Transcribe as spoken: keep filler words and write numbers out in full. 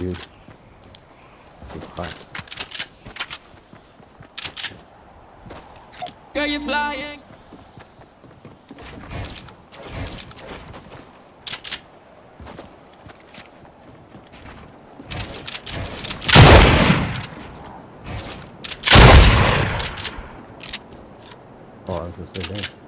dude. Too hot. Girl, you're flying. Oh, I was gonna say that.